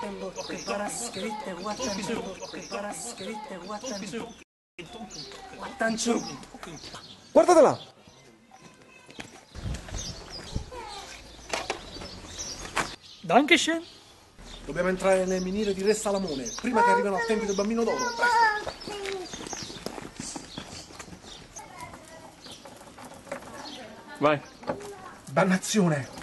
Guardatela! Dankeschön. Dobbiamo entrare nel miniere di Re Salamone, prima che arrivino al Tempio del Bambino d'Oro. Presto! Vai. Dannazione!